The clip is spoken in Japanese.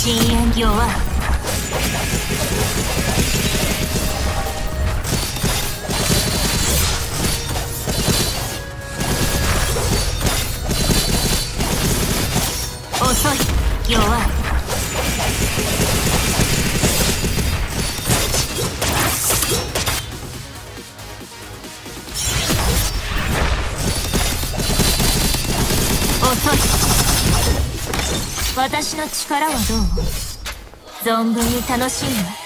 深淵弱い。遅い。弱い。遅い。私の力はどう？存分に楽しんで。